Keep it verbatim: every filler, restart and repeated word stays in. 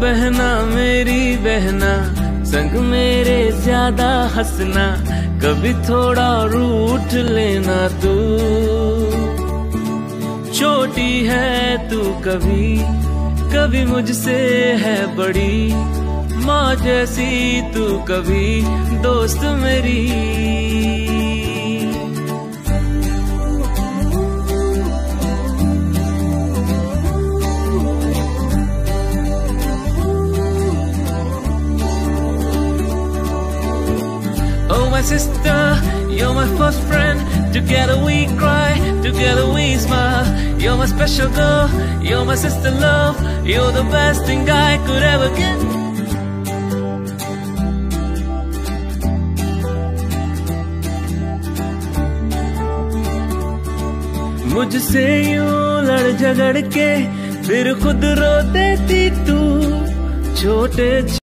बहना मेरी बहना, संग मेरे ज्यादा हंसना, कभी थोड़ा रूठ लेना तू। छोटी है तू कभी कभी मुझसे है बड़ी, माँ जैसी तू कभी दोस्त मेरी। Oh my sister, you're my first friend. Together we cry, together we smile. You're my special girl, you're my sister love. You're the best thing I could ever get. मुझसे यूं लड़ झगड़ के फिर खुद रो देती तू, छोटे